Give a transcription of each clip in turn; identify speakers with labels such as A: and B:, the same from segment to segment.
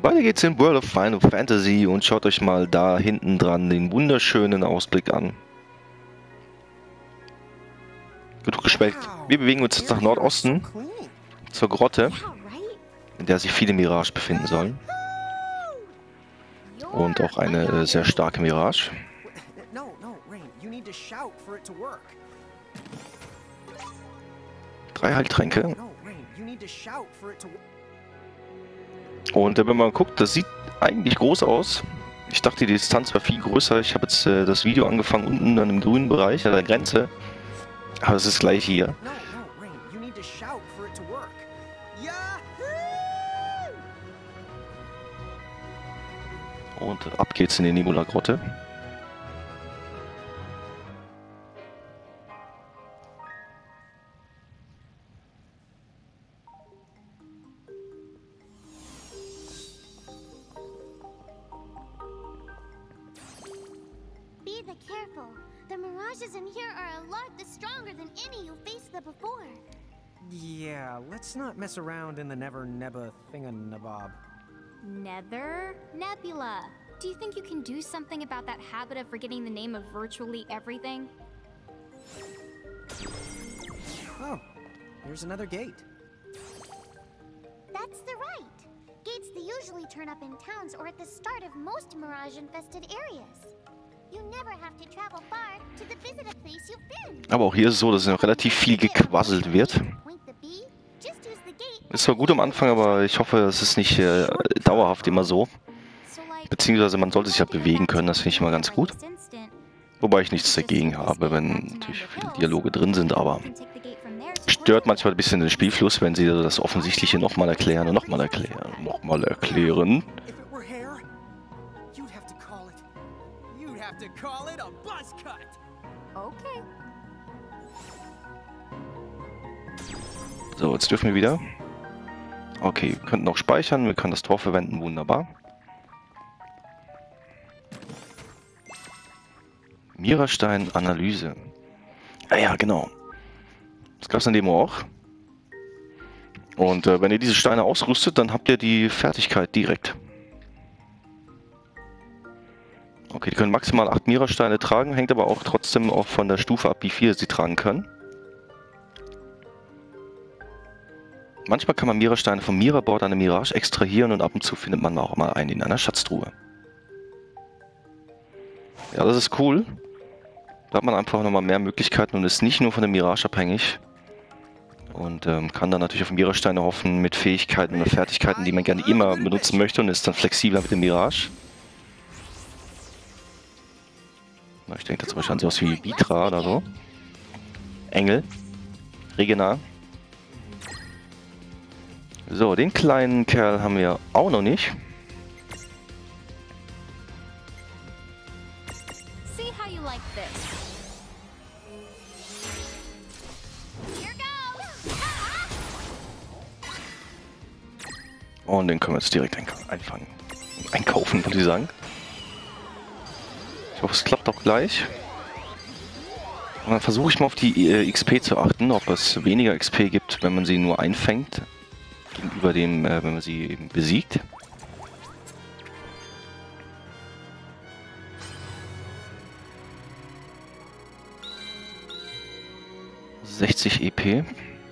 A: Weiter geht's in World of Final Fantasy und schaut euch mal da hinten dran den wunderschönen Ausblick an. Genug geschwelgt. Wir bewegen uns jetzt nach Nordosten zur Grotte, in der sich viele Mirage befinden sollen. Und auch eine sehr starke Mirage. 3 Heiltränke. Und wenn man guckt, das sieht eigentlich groß aus. Ich dachte, die Distanz war viel größer. Ich habe jetzt das Video angefangen unten an dem grünen Bereich, an der Grenze. Aber es ist gleich hier. Und ab geht's in die Nebula-Grotte.
B: Be careful. The mirages in here are a lot stronger than any you faced them before.
C: Yeah, let's not mess around in the Never Nebba thinganabob.
D: Nether? Nebula. Do you think you can do something about that habit of forgetting the name of virtually everything?
C: Oh, here's another gate.
B: That's the right. Gates that usually turn up in towns or at the start of most mirage-infested areas. You never have to travel far to the visitor place you've been.
A: Aber auch hier ist es so, dass noch relativ viel gequasselt wird. Ist zwar gut am Anfang, aber ich hoffe, es ist nicht dauerhaft immer so. Beziehungsweise man sollte sich ja bewegen können, das finde ich immer ganz gut. Wobei ich nichts dagegen habe, wenn natürlich viele Dialoge drin sind, aber stört manchmal ein bisschen den Spielfluss, wenn sie das Offensichtliche nochmal erklären und nochmal erklären und nochmal erklären. So, jetzt dürfen wir wieder. Okay, wir könnten auch speichern, wir können das Tor verwenden, wunderbar. Mirastein-Analyse. Ah ja, genau. Das gab es in der Demo auch. Und wenn ihr diese Steine ausrüstet, dann habt ihr die Fertigkeit direkt. Okay, die können maximal 8 Mirasteine tragen, hängt aber auch trotzdem auch von der Stufe ab, wie viel sie tragen können. Manchmal kann man Mirasteine vom Mira-Board an der Mirage extrahieren und ab und zu findet man auch mal einen in einer Schatztruhe. Ja, das ist cool. Da hat man einfach nochmal mehr Möglichkeiten und ist nicht nur von der Mirage abhängig. Und kann dann natürlich auf Mirasteine hoffen mit Fähigkeiten oder Fertigkeiten, die man gerne immer benutzen möchte und ist dann flexibler mit dem Mirage. Ich denke da zum Beispiel an sowas wie Vitra oder so. Engel. Regina. So, den kleinen Kerl haben wir auch noch nicht. Und den können wir jetzt direkt einfangen. Einkaufen, würde ich sagen. Ich hoffe, es klappt auch gleich. Und dann versuche ich mal auf die XP zu achten, ob es weniger XP gibt, wenn man sie nur einfängt. Gegenüber dem, wenn man sie eben besiegt. $60 EP.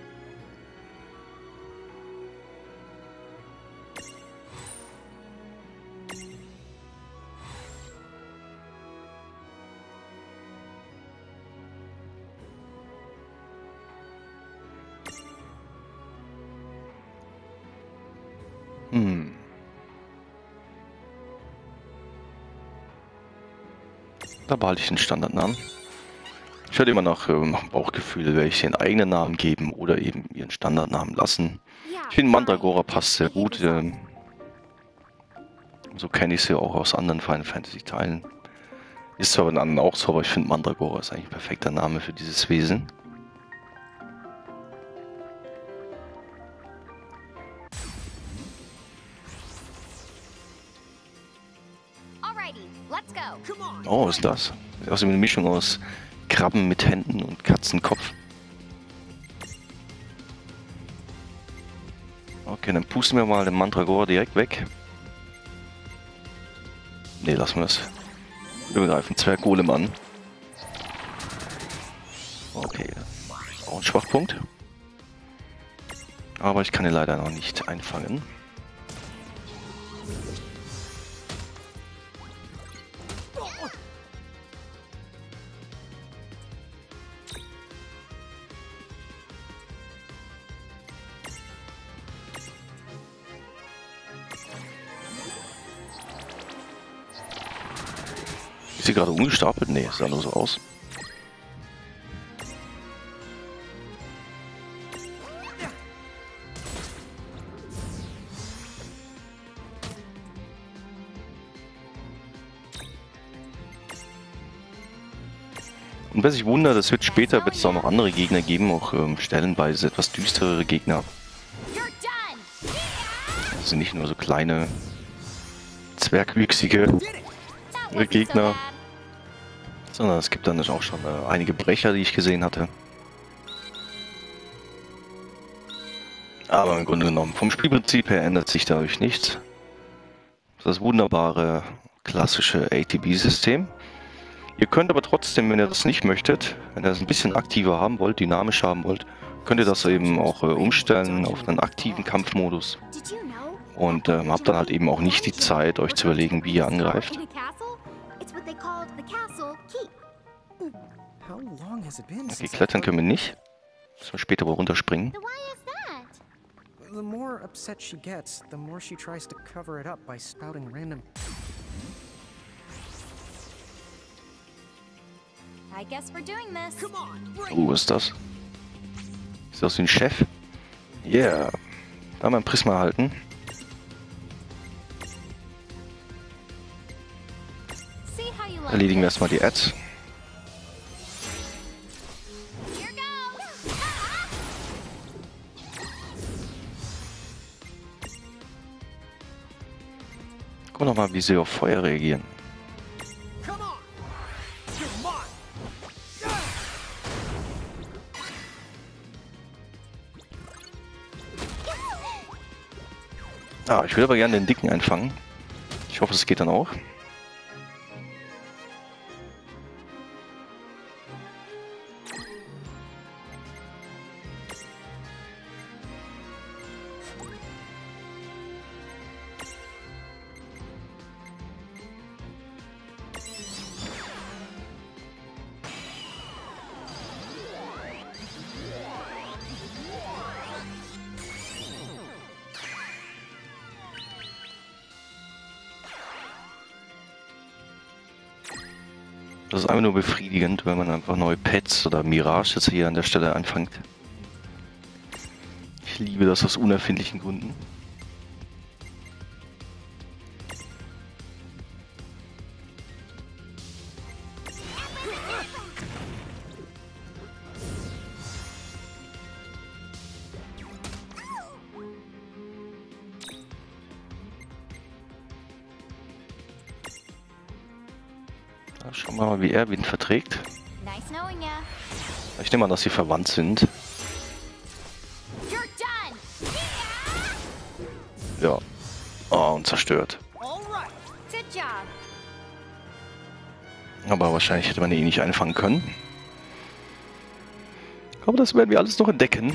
A: Da behalte ich den Standardnamen. Ich werde immer nach dem Bauchgefühl, welche den eigenen Namen geben oder eben ihren Standardnamen lassen. Ich finde Mandragora passt sehr gut. So kenne ich sie auch aus anderen Final Fantasy Teilen. Ist zwar bei den anderen auch so, aber ich finde Mandragora ist eigentlich ein perfekter Name für dieses Wesen. Oh, was ist das? Sieht aus wie eine Mischung aus Krabben mit Händen und Katzenkopf. Okay, dann pusten wir mal den Mandragora direkt weg. Ne, lassen wir das. Wir greifen Zwerggolem an. Okay, auch ein Schwachpunkt. Aber ich kann ihn leider noch nicht einfangen. Ist sie gerade umgestapelt? Nee, sah nur so aus. Und wer sich wundert, es wird später wird es auch noch andere Gegner geben, auch stellenweise etwas düsterere Gegner. Das sind nicht nur so kleine, zwergwüchsige Gegner, sondern es gibt dann auch schon einige Brecher, die ich gesehen hatte. Aber im Grunde genommen, vom Spielprinzip her ändert sich dadurch nichts. Das wunderbare, klassische ATB-System. Ihr könnt aber trotzdem, wenn ihr das nicht möchtet, wenn ihr das ein bisschen aktiver haben wollt, dynamisch haben wollt, könnt ihr das eben auch umstellen auf einen aktiven Kampfmodus. Und habt dann halt eben auch nicht die Zeit, euch zu überlegen, wie ihr angreift. Okay, klettern können wir nicht. Müssen wir später wohl runterspringen.
C: The more upset she gets, the more she tries to cover it up by spouting random.
D: I guess we're doing this. Come on,
A: Was ist das? Sieht aus wie ein Chef. Yeah. Da mal ein Prisma halten. Erledigen wir erstmal die Ads. Guck noch mal, wie sie auf Feuer reagieren. Ah, ich will aber gerne den Dicken einfangen. Ich hoffe, es geht dann auch. Das ist einfach nur befriedigend, wenn man einfach neue Pets oder Mirage jetzt hier an der Stelle anfängt. Ich liebe das aus unerfindlichen Gründen. Schauen wir mal, wie er Wind verträgt. Ich nehme an, dass sie verwandt sind. Ja. Oh, und zerstört. Aber wahrscheinlich hätte man ihn nicht einfangen können. Aber das werden wir alles noch entdecken.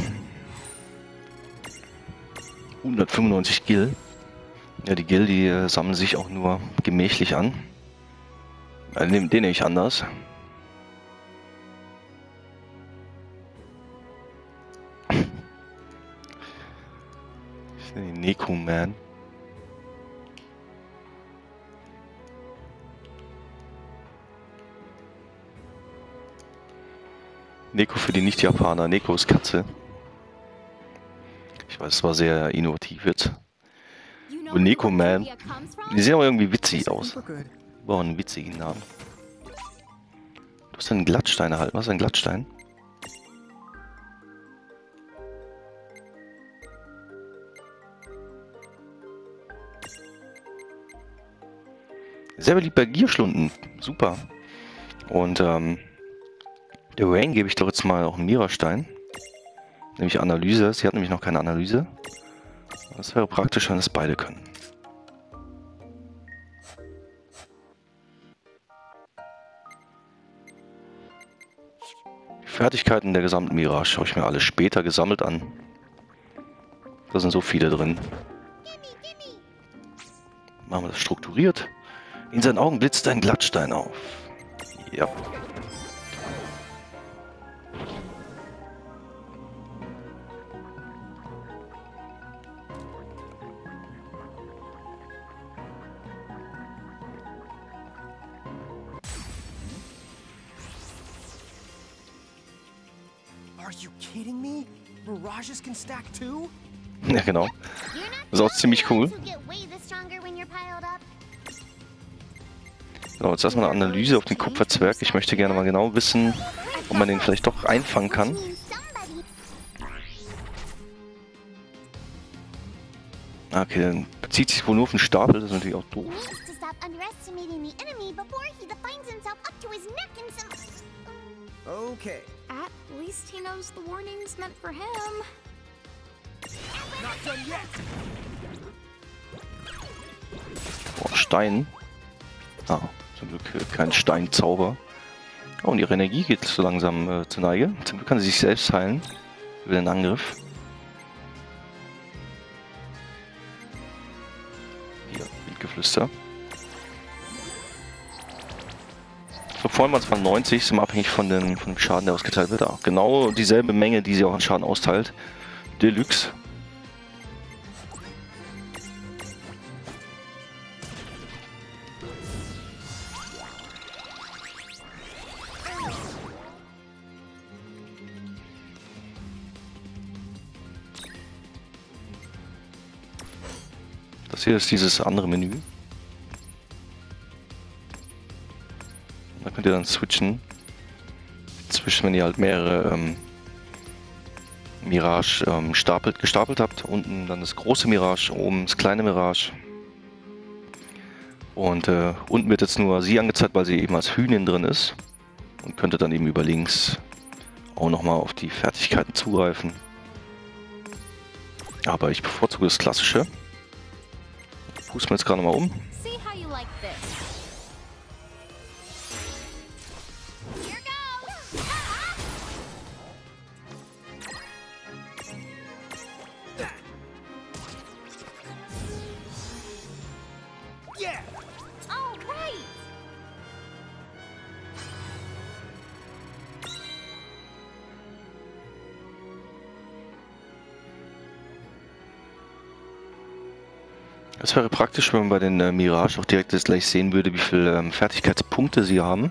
A: 195 Gil. Ja, die Gil, die sammeln sich auch nur gemächlich an. Den nehme ich anders. Ich nehme den Neko Man. Neko für die Nicht-Japaner. Neko ist Katze. Ich weiß, es war sehr innovativ jetzt. Und Neko Man. Die sehen aber irgendwie witzig aus. Wow, einen witzigen Namen. Du hast einen Glattstein erhalten. Was ist ein Glattstein? Sehr beliebt bei Gierschlunden. Super. Und der Rain gebe ich doch jetzt mal auch einen Mira-Stein. Nämlich Analyse. Sie hat nämlich noch keine Analyse. Das wäre praktisch, wenn es beide können. Fertigkeiten der gesamten Mirage schaue ich mir alle später gesammelt an. Da sind so viele drin. Machen wir das strukturiert. In seinen Augen blitzt ein Glattstein auf. Ja.
C: Are you kidding me? Mirages can stack too?
A: Ja, genau. Das ist auch ziemlich cool. So, jetzt erstmal eine Analyse auf den Kupferzwerg. Ich möchte gerne mal genau wissen, ob man den vielleicht doch einfangen kann. Okay, dann bezieht sich wohl nur auf den Stapel. Das ist natürlich auch doof.
C: Okay.
D: At least he knows the warning's meant for him.
C: Not done yet.
A: Oh, Stein. Ah, zum Glück kein Steinzauber. Oh, und ihre Energie geht so langsam zur Neige. Zum Glück kann sie sich selbst heilen. Über den Angriff. Hier, Windgeflüster. So, vorhin waren es mal 90, sind wir abhängig von dem Schaden, der ausgeteilt wird. Auch genau dieselbe Menge, die sie auch an Schaden austeilt. Deluxe. Das hier ist dieses andere Menü. Da könnt ihr dann switchen. Zwischen, wenn ihr halt mehrere Mirage gestapelt habt. Unten dann das große Mirage, oben das kleine Mirage. Und unten wird jetzt nur sie angezeigt, weil sie eben als Hühnin drin ist. Und könnte dann eben über links auch nochmal auf die Fertigkeiten zugreifen. Aber ich bevorzuge das Klassische. Pusten wir jetzt gerade mal um. Es wäre praktisch, wenn man bei den Mirage auch direkt jetzt gleich sehen würde, wie viele Fertigkeitspunkte sie haben.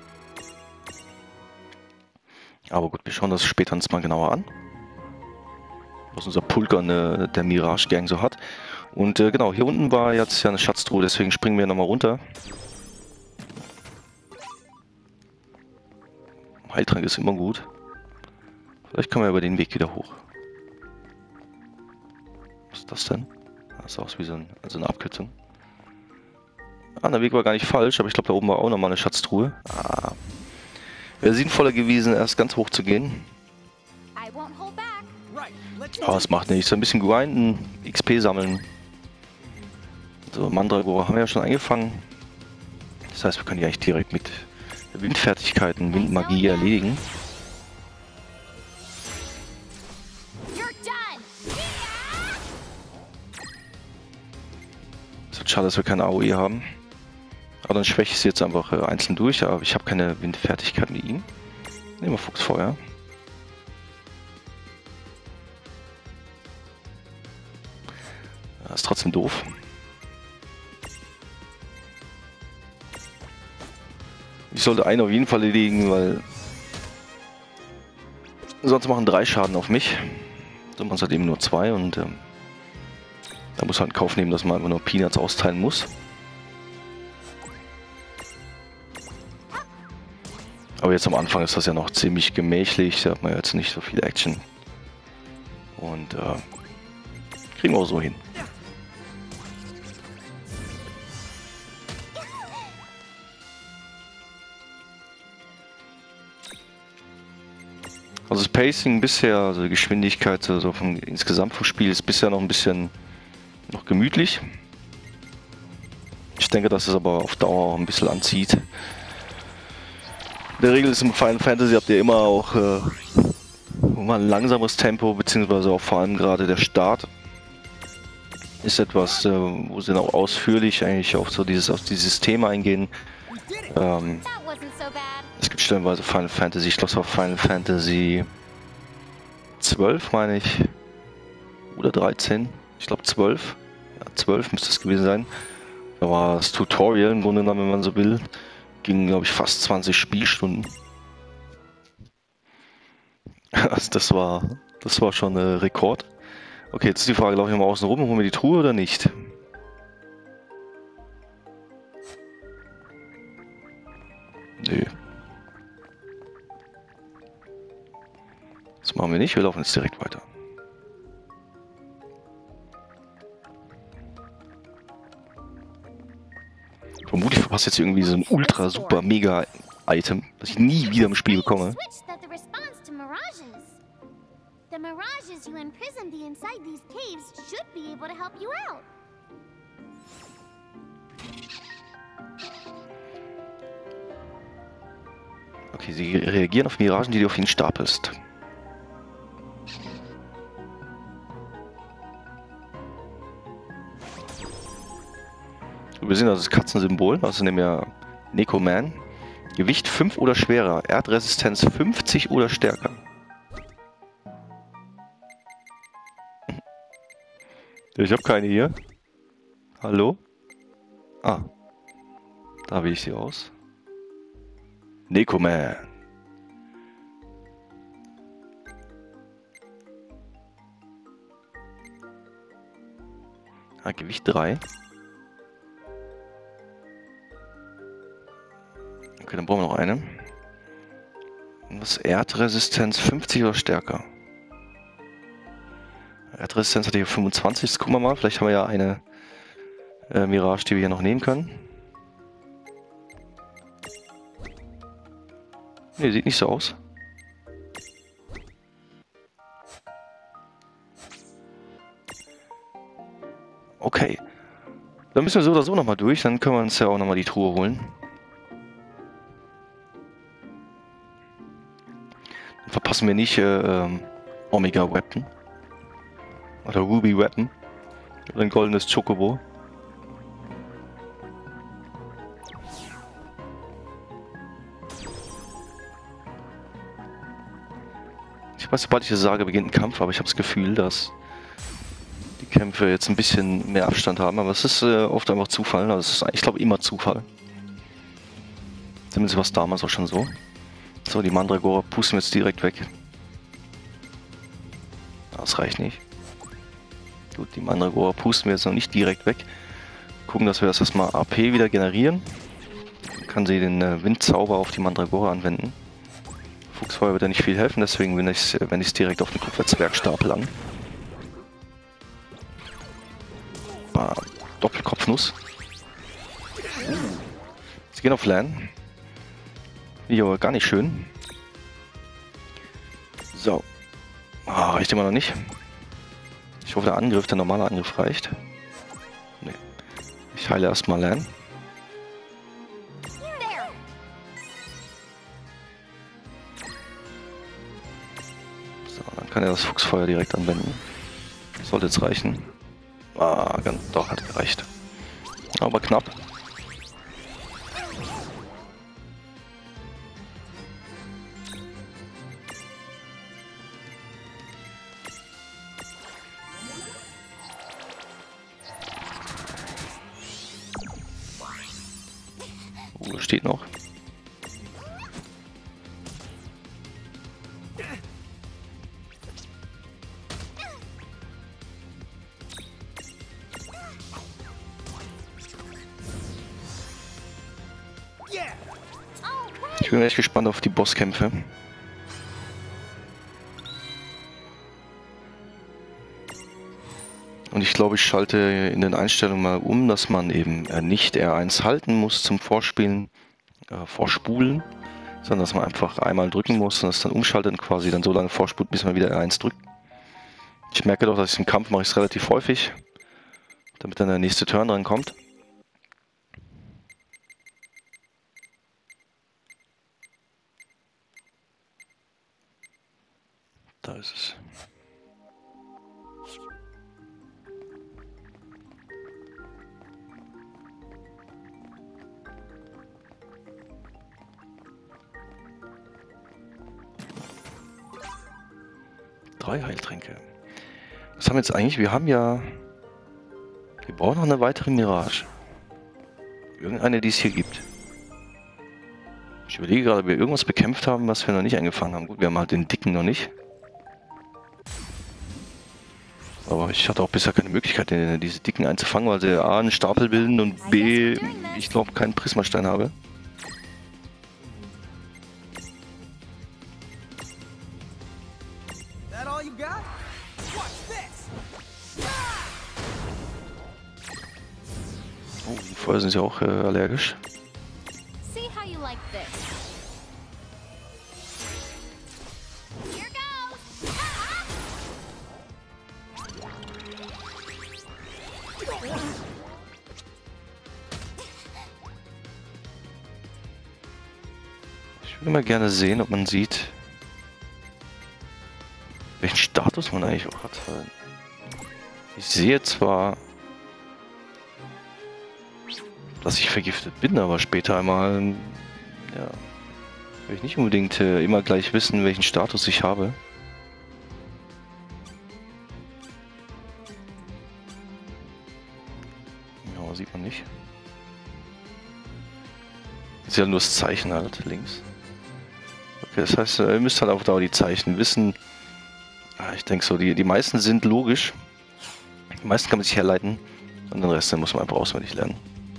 A: Aber gut, wir schauen das später uns mal genauer an. Was unser Pulker der Mirage Gang so hat. Und genau, hier unten war jetzt ja eine Schatztruhe, deswegen springen wir nochmal runter. Heiltrank ist immer gut. Vielleicht kommen wir über den Weg wieder hoch. Was ist das denn? Das sah aus wie so eine Abkürzung. Ah, der Weg war gar nicht falsch, aber ich glaube, da oben war auch nochmal eine Schatztruhe. Ah. Wäre sinnvoller gewesen, erst ganz hoch zu gehen. Aber es macht nichts. Ein bisschen grinden, XP sammeln. So, Mandragora haben wir ja schon eingefangen. Das heißt, wir können die eigentlich direkt mit Windfertigkeiten, Windmagie erledigen. Schade, dass wir keine AOE haben. Aber dann schwäche ich sie jetzt einfach einzeln durch. Aber ich habe keine Windfertigkeit mit ihm. Nehmen wir Fuchsfeuer. Das ist trotzdem doof. Ich sollte einen auf jeden Fall erledigen, weil sonst machen 3 Schaden auf mich. Dann machen es halt eben nur 2 und da muss man in Kauf nehmen, dass man einfach nur Peanuts austeilen muss. Aber jetzt am Anfang ist das ja noch ziemlich gemächlich. Da hat man jetzt nicht so viel Action. Und kriegen wir auch so hin. Also das Pacing bisher, also die Geschwindigkeit also insgesamt vom Spiel ist bisher noch ein bisschen gemütlich. Ich denke, dass es aber auf Dauer auch ein bisschen anzieht. In der Regel ist im Final Fantasy habt ihr immer auch mal ein langsames Tempo, beziehungsweise auch vor allem gerade der Start ist etwas, wo sie auch ausführlich eigentlich auf dieses Thema eingehen.
D: That wasn't so bad.
A: Es gibt stellenweise Final Fantasy, ich glaube, es war Final Fantasy 12, meine ich, oder 13, ich glaube 12, ja 12 müsste es gewesen sein. Da war das Tutorial im Grunde genommen, wenn man so will, ging glaube ich fast 20 Spielstunden. Also das war schon ein Rekord. Okay, jetzt ist die Frage, laufe ich mal außen rum und holen wir die Truhe oder nicht? Nö. Das machen wir nicht, wir laufen jetzt direkt weiter. Vermutlich verpasst jetzt irgendwie so ein ultra super mega Item, das ich nie wieder im Spiel bekomme.
B: Switch that the response to mirages. The mirages you imprisoned the inside these caves should be able to help you out.
A: Okay, sie reagieren auf Miragen, die du auf ihn stapelst. Wir sehen das Katzensymbol, also nehmen wir Nekoman. Gewicht 5 oder schwerer, Erdresistenz 50 oder stärker. Ich habe keine hier. Hallo? Ah. Da wähle ich sie aus. Nekoman. Ah, Gewicht 3. Okay, dann brauchen wir noch eine. Was Erdresistenz 50 oder stärker? Erdresistenz hatte hier 25. Jetzt gucken wir mal. Vielleicht haben wir ja eine Mirage, die wir hier noch nehmen können. Ne, sieht nicht so aus. Okay. Dann müssen wir so oder so nochmal durch. Dann können wir uns ja auch nochmal die Truhe holen. Dann verpassen wir nicht Omega Weapon. Oder Ruby Weapon. Oder ein goldenes Chocobo. Ich weiß, sobald ich das sage, beginnt ein Kampf, aber ich habe das Gefühl, dass die Kämpfe jetzt ein bisschen mehr Abstand haben. Aber es ist oft einfach Zufall. Also es ist, ich glaube, immer Zufall. Zumindest war es damals auch schon so. So, die Mandragora pusten wir jetzt direkt weg. Das reicht nicht. Gut, die Mandragora pusten wir jetzt noch nicht direkt weg. Gucken, dass wir das erstmal AP wieder generieren. Dann kann sie den Windzauber auf die Mandragora anwenden. Fuchsfeuer wird ja nicht viel helfen, deswegen wende ich es direkt auf den Kupferzwergstapel an. Doppelkopfnuss. Sie gehen auf Lan. Ja, aber gar nicht schön. So. Reicht immer noch nicht. Ich hoffe, der normale Angriff reicht. Nee. Ich heile erstmal Lan. So, dann kann er das Fuchsfeuer direkt anwenden. Sollte jetzt reichen. Doch, hat gereicht. Aber knapp. Steht noch. Ich bin echt gespannt auf die Bosskämpfe. Und ich glaube, ich schalte in den Einstellungen mal um, dass man eben nicht R1 halten muss zum Vorspulen, sondern dass man einfach einmal drücken muss und das dann umschaltet und quasi dann so lange vorspult, bis man wieder R1 drückt. Ich merke doch, dass ich im Kampf mache ich es relativ häufig, damit dann der nächste Turn dran kommt. Da ist es. Drei Heiltränke. Was haben wir jetzt eigentlich? Wir haben ja... Wir brauchen noch eine weitere Mirage. Irgendeine, die es hier gibt. Ich überlege gerade, ob wir irgendwas bekämpft haben, was wir noch nicht eingefangen haben. Gut, wir haben halt den Dicken noch nicht. Aber ich hatte auch bisher keine Möglichkeit, diese Dicken einzufangen, weil sie A, einen Stapel bilden und B, ich glaube, keinen Prismastein habe.
C: That all you got? Watch this!
A: Oh, vorher sind sie auch allergisch.
D: See how you like this. Here goes. Ah!
A: Ich würde mal gerne sehen, ob man sieht, welchen Status man eigentlich auch hat. Ich sehe zwar, dass ich vergiftet bin, aber später einmal, ja, will ich nicht unbedingt immer gleich wissen, welchen Status ich habe. Ja, sieht man nicht. Ist ja nur das Zeichen halt links. Okay, das heißt, ihr müsst halt auf Dauer die Zeichen wissen. Ich denke so, die meisten sind logisch. Die meisten kann man sich herleiten. Und den Rest, den muss man einfach auswendig lernen.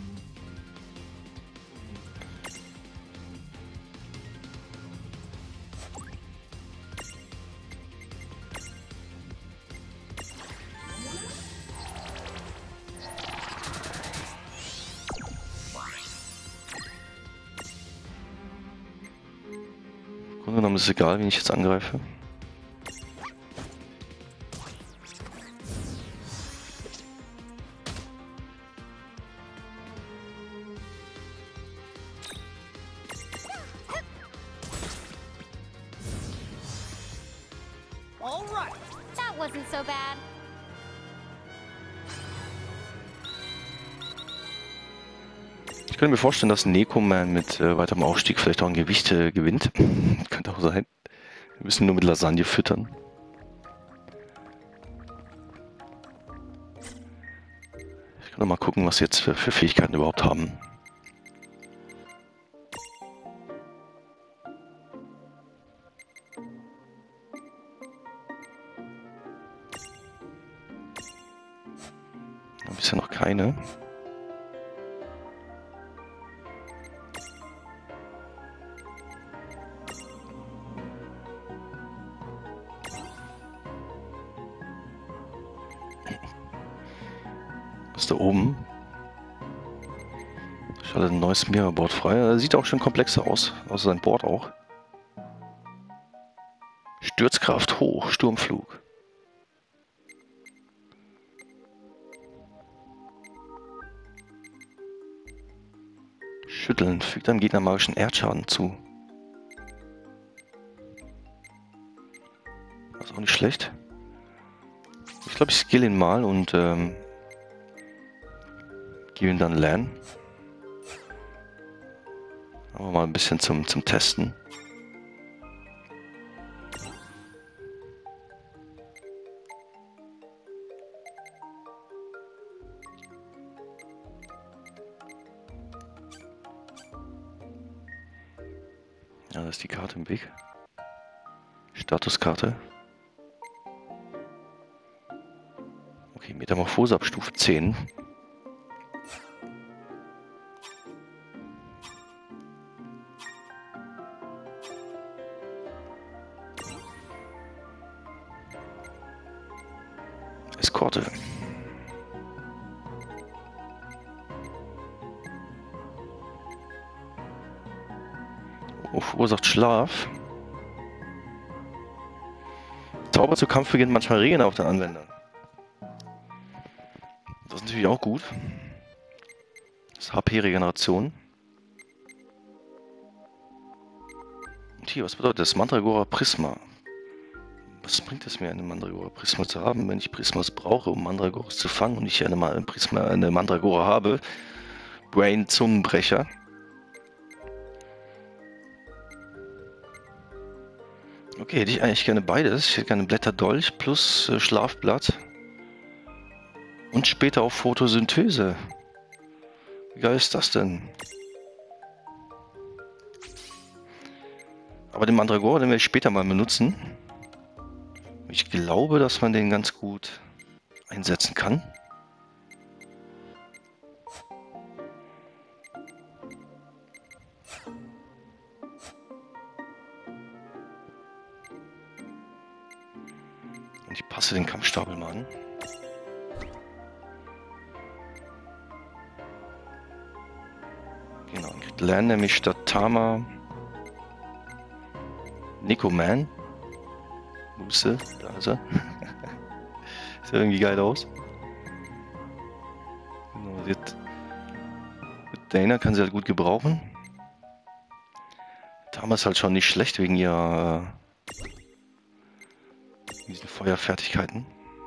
A: Im Grunde genommen ist es egal, wen ich jetzt angreife.
C: All right.
D: That wasn't so bad.
A: Ich könnte mir vorstellen, dass Nekoman mit weiterem Aufstieg vielleicht auch ein Gewicht gewinnt. Könnte auch sein. Wir müssen nur mit Lasagne füttern. Ich kann noch mal gucken, was sie jetzt für Fähigkeiten überhaupt haben. Bisher noch keine. Was ist da oben? Schaltet ein neues Mirrorboard frei. Sieht auch schon komplexer aus. Außer sein Board auch. Sturzkraft hoch. Sturmflug. Schütteln. Fügt einem Gegner magischen Erdschaden zu. Das ist auch nicht schlecht. Ich glaube, ich skill ihn mal und gebe ihm dann Lan. Aber mal ein bisschen zum Testen. Ja, da ist die Karte im Weg. Statuskarte. Okay, Metamorphose ab Stufe 10. Eskorte. Verursacht Schlaf. Zauber zu Kampfbeginn manchmal Regen auf den Anwender. Das ist natürlich auch gut. Das ist HP-Regeneration. Und hier, was bedeutet das? Mandragora Prisma. Was bringt es mir, eine Mandragora Prisma zu haben, wenn ich Prismas brauche, um Mandragoras zu fangen und ich eine Mandragora habe? Brain Zungenbrecher. Okay, hätte ich eigentlich gerne beides. Ich hätte gerne Blätterdolch plus Schlafblatt. Und später auch Photosynthese. Wie geil ist das denn? Aber den Mandragora, den werde ich später mal benutzen. Ich glaube, dass man den ganz gut einsetzen kann. Und ich passe den Kampfstapel mal an. Genau, ich lerne nämlich statt Tama Nekoman. Muße, da ist er. Sieht irgendwie geil aus. Genau, mit Dana kann sie halt gut gebrauchen. Tama ist halt schon nicht schlecht wegen ihrer diesen Feuerfertigkeiten.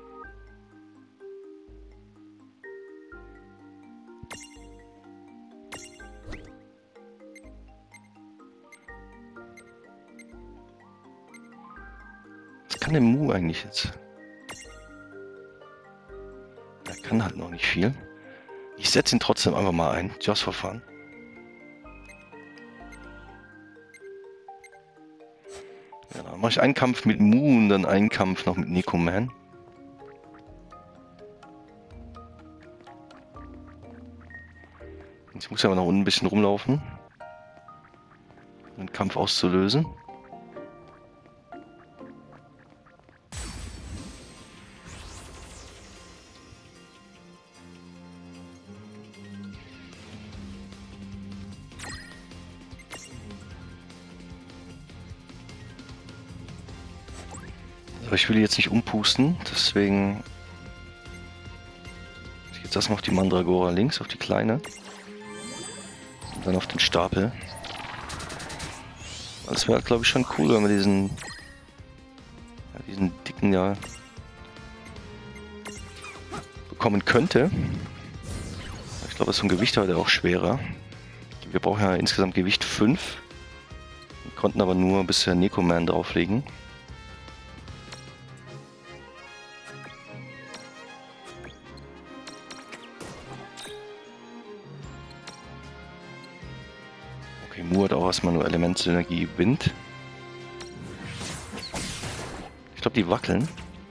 A: Was kann der Mu eigentlich jetzt? Er kann halt noch nicht viel. Ich setze ihn trotzdem einfach mal ein, just for fun. Ja, dann mache ich einen Kampf mit Mu und dann einen Kampf noch mit Nekoman. Jetzt muss ich aber noch unten ein bisschen rumlaufen, um den Kampf auszulösen. Aber ich will jetzt nicht umpusten, deswegen ich jetzt erstmal auf die Mandragora links, auf die kleine. Und dann auf den Stapel. Das wäre, glaube ich, schon cool, wenn man diesen dicken ja bekommen könnte. Ich glaube, vom Gewicht war der auch schwerer. Wir brauchen ja insgesamt Gewicht 5. Wir konnten aber nur bisher Nekoman drauflegen. Okay, Mu hat auch erstmal nur Elementsynergie Wind. Ich glaube, die wackeln.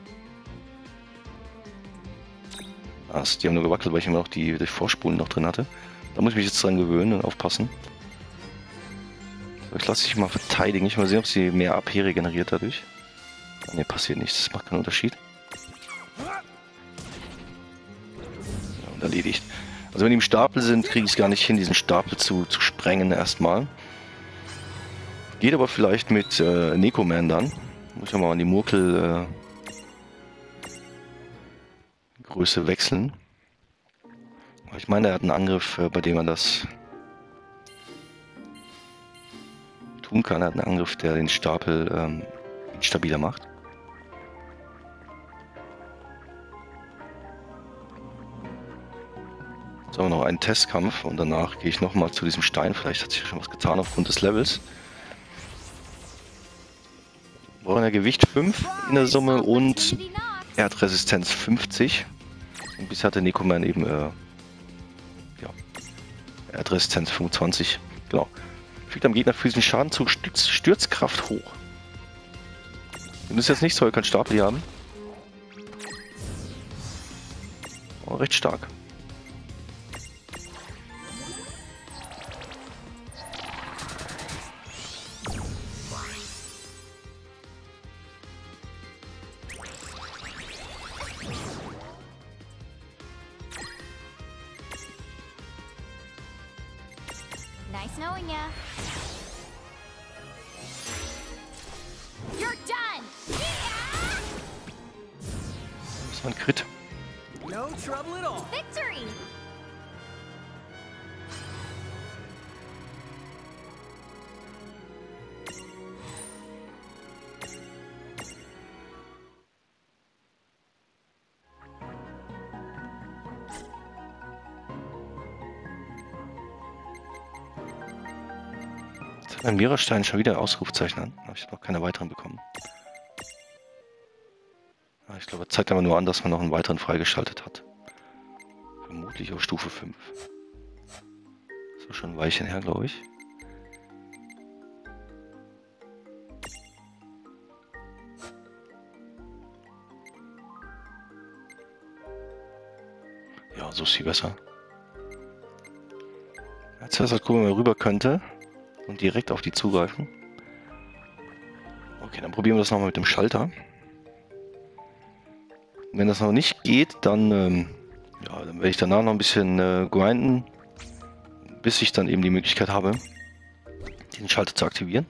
A: Die haben nur gewackelt, weil ich immer noch die Vorspulen noch drin hatte. Da muss ich mich jetzt dran gewöhnen und aufpassen. So, ich lasse dich mal verteidigen. Ich will mal sehen, ob sie mehr AP regeneriert dadurch. Ne, passiert nichts. Das macht keinen Unterschied. Ja, und erledigt. Also wenn die im Stapel sind, kriege ich es gar nicht hin, diesen Stapel zu sprengen erstmal. Geht aber vielleicht mit Nekoman dann. Muss ich mal an die Murkel Größe wechseln. Ich meine, er hat einen Angriff, bei dem er das tun kann. Er hat einen Angriff, der den Stapel stabiler macht. Jetzt haben wir noch einen Testkampf und danach gehe ich nochmal zu diesem Stein. Vielleicht hat sich schon was getan aufgrund des Levels. Wir brauchen ja Gewicht 5 in der Summe und Erdresistenz 50. Und bisher hatte Nekoman eben Erdresistenz 25. Genau. Fügt am Gegner physischen Schadenzug Stürzkraft hoch. Und das ist jetzt nicht so, er kann Stapel hier haben. Aber recht stark.
D: Nice knowing ya. You're done.
A: Das war ein Crit.
C: No trouble at all.
D: Victory.
A: Ein Mira-Stein schon wieder Ausrufzeichen an. Aber ich habe noch keine weiteren bekommen. Ich glaube, das zeigt aber nur an, dass man noch einen weiteren freigeschaltet hat. Vermutlich auf Stufe 5. So schon ein Weilchen her, glaube ich. Ja, so ist sie besser. Jetzt erst gucken, wenn man rüber könnte und direkt auf die zugreifen. Okay, dann probieren wir das nochmal mit dem Schalter. Wenn das noch nicht geht, dann, ja, dann werde ich danach noch ein bisschen grinden, bis ich dann eben die Möglichkeit habe, den Schalter zu aktivieren.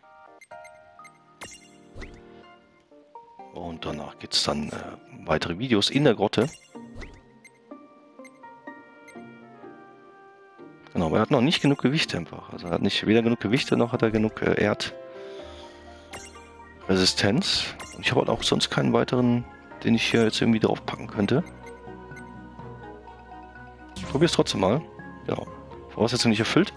A: Und danach gibt es dann weitere Videos in der Grotte. Genau, aber er hat noch nicht genug Gewicht einfach. Also er hat nicht weder genug Gewichte, noch hat er genug Erdresistenz. Und ich habe halt auch sonst keinen weiteren, den ich hier jetzt irgendwie draufpacken könnte. Ich probiere es trotzdem mal. Genau. Voraussetzung nicht erfüllt.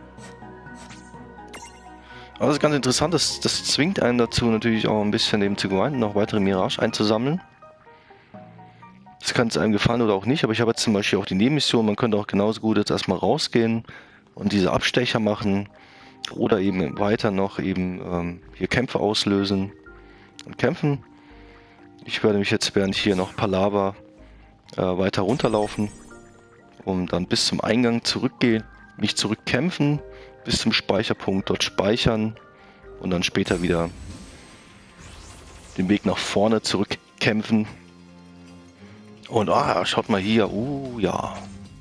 A: Aber das ist ganz interessant, das zwingt einen dazu natürlich auch ein bisschen eben zu grinden, noch weitere Mirage einzusammeln. Das kann es einem gefallen oder auch nicht, aber ich habe jetzt zum Beispiel auch die Nebenmission, man könnte auch genauso gut jetzt erstmal rausgehen und diese Abstecher machen oder eben weiter noch eben hier Kämpfe auslösen und kämpfen. Ich werde mich jetzt, während hier noch Palaver weiter runterlaufen, um dann bis zum Eingang zurückgehen, mich zurückkämpfen, bis zum Speicherpunkt dort speichern und dann später wieder den Weg nach vorne zurückkämpfen. Und schaut mal hier, ja.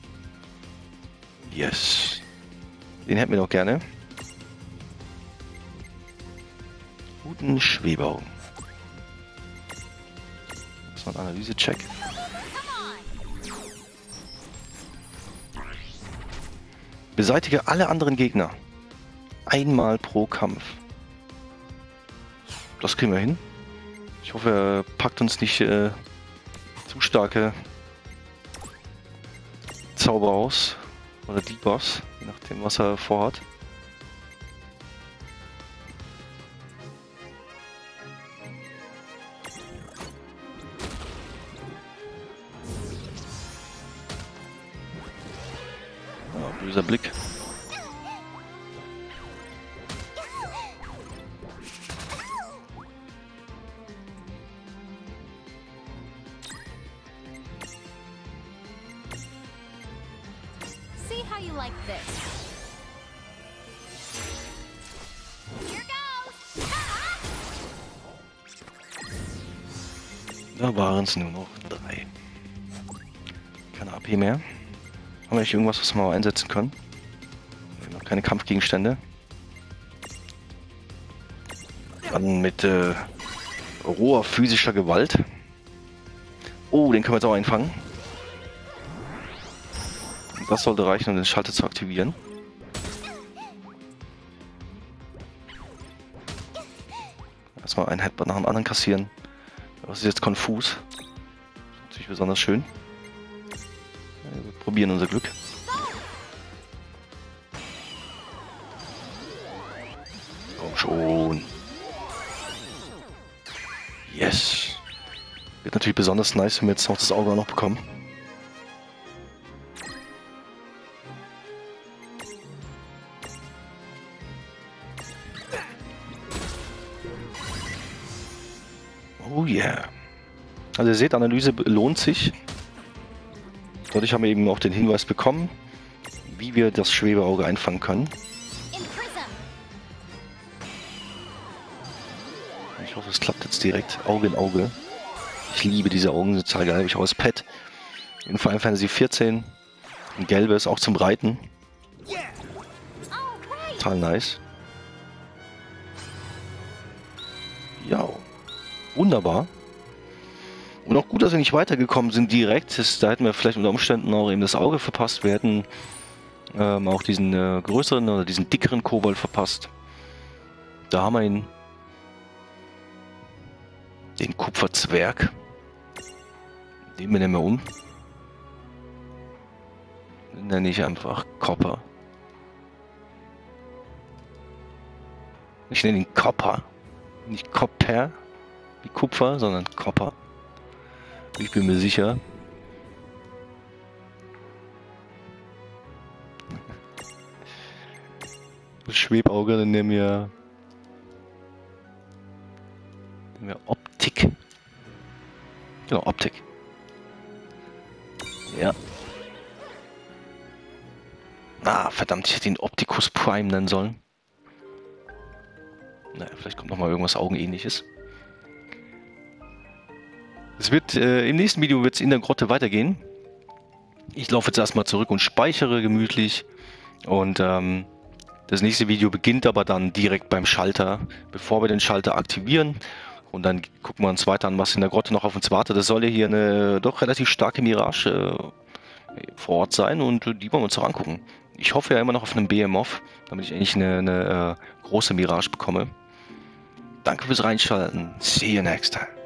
A: Yes. Den hätten wir doch gerne. Guten Schwebeaugen. Das war ein Analyse-Check. Beseitige alle anderen Gegner. Einmal pro Kampf. Das kriegen wir hin. Ich hoffe, er packt uns nicht zu starke Zauber aus. Oder Debuffs, je nachdem, was er vorhat. Ja, böser Blick.
D: See how you like this. Here goes.
A: Da waren es nur noch 3. Keine AP mehr. Haben wir nicht irgendwas, was wir mal einsetzen können? Wir haben noch keine Kampfgegenstände. Dann mit roher physischer Gewalt. Oh, den können wir jetzt auch einfangen. Das sollte reichen, um den Schalter zu aktivieren. Erstmal einen Headbutt nach dem anderen kassieren. Das ist jetzt konfus. Natürlich besonders schön. Wir probieren unser Glück. Komm schon. Yes. Wird natürlich besonders nice, wenn wir jetzt noch das Auge auch noch bekommen. Oh yeah. Also ihr seht, Analyse lohnt sich. Dadurch haben wir eben auch den Hinweis bekommen, wie wir das Schwebeauge einfangen können. Ich hoffe, es klappt jetzt direkt Auge in Auge. Ich liebe diese Augen, total geil. Habe ich auch als Pet. In Final Fantasy 14. Ein gelbes, auch zum Reiten. Total nice. Ja. Wunderbar. Und auch gut, dass wir nicht weitergekommen sind direkt. Da hätten wir vielleicht unter Umständen auch eben das Auge verpasst. Wir hätten auch diesen größeren oder diesen dickeren Kobold verpasst. Da haben wir ihn. Den Kupferzwerg. Den benennen wir um. Den nenne ich einfach Copper. Ich nenne ihn Copper. Nicht Copper, wie Kupfer, sondern Copper. Ich bin mir sicher. Das Schwebauge, dann nehmen wir Optik. Genau, Optik. Ja. Ah, verdammt, ich hätte ihn Opticus Prime nennen sollen. Naja, vielleicht kommt noch mal irgendwas Augenähnliches. Es wird, im nächsten Video wird es in der Grotte weitergehen. Ich laufe jetzt erstmal zurück und speichere gemütlich. Und das nächste Video beginnt aber dann direkt beim Schalter, bevor wir den Schalter aktivieren. Und dann gucken wir uns weiter an, was in der Grotte noch auf uns wartet. Das soll ja hier eine doch relativ starke Mirage vor Ort sein und die wollen wir uns auch angucken. Ich hoffe ja immer noch auf einen BMOF, damit ich eigentlich eine große Mirage bekomme. Danke fürs Reinschalten. See you next time.